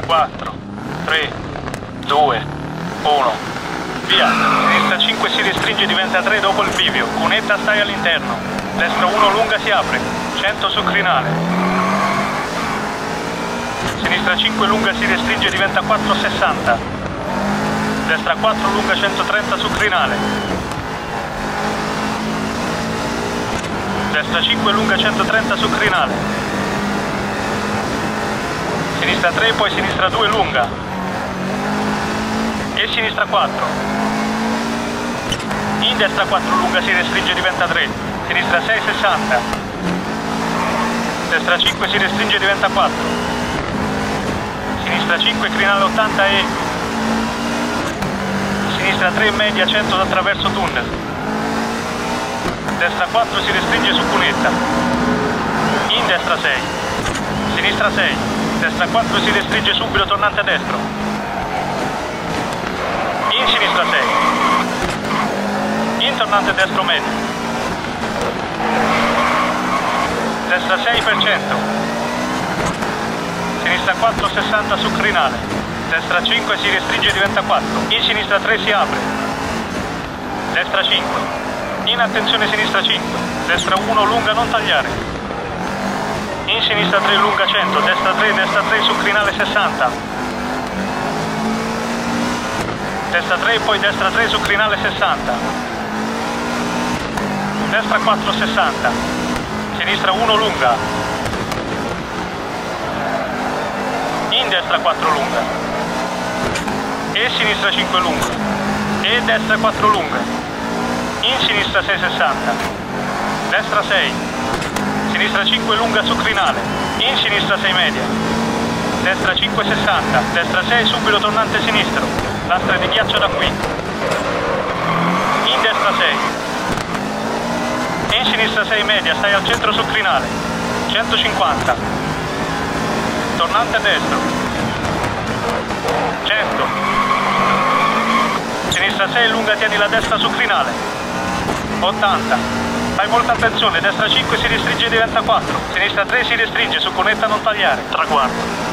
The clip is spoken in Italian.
4, 3, 2, 1. Via. Sinistra 5 si restringe, diventa 3 dopo il bivio. Cunetta stai all'interno. Destra 1 lunga si apre. 100 su crinale. Sinistra 5 lunga si restringe, diventa 460. Destra 4 lunga 130 su crinale. Destra 5 lunga 130 su crinale. Sinistra 3, poi sinistra 2 lunga. E sinistra 4. In destra 4 lunga si restringe, diventa 3. Sinistra 6, 60. Destra 5 si restringe, diventa 4. Sinistra 5, crinale 80 e... Sinistra 3, media 100 da traverso tunnel. Destra 4 si restringe su cunetta. In destra 6. Sinistra 6. Destra 4 si restringe subito tornante a destro. In sinistra 6. In tornante destro medio. Destra 6%. Sinistra 4 60 su crinale. Destra 5 si restringe, diventa 4. In sinistra 3 si apre. Destra 5. In attenzione sinistra 5. Destra 1 lunga non tagliare. In sinistra 3 lunga 100. Destra 3 su crinale 60. Destra 3 poi destra 3 su crinale 60. Destra 4 60. Sinistra 1 lunga. In destra 4 lunga. E sinistra 5 lunga. E destra 4 lunga. In sinistra 660. Destra 6. Sinistra 5 lunga su crinale. In sinistra 6 media. Destra 5 60. Destra 6 subito tornante sinistro. Lastra di ghiaccio da qui. In destra 6. In sinistra 6 media, stai al centro su crinale. 150. Tornante a destro. 100. Sinistra 6 lunga, tieni la destra su crinale. 80. Fai molta attenzione, destra 5 si restringe, diventa 4. Sinistra 3 si restringe, su cunetta non tagliare. Traguardo.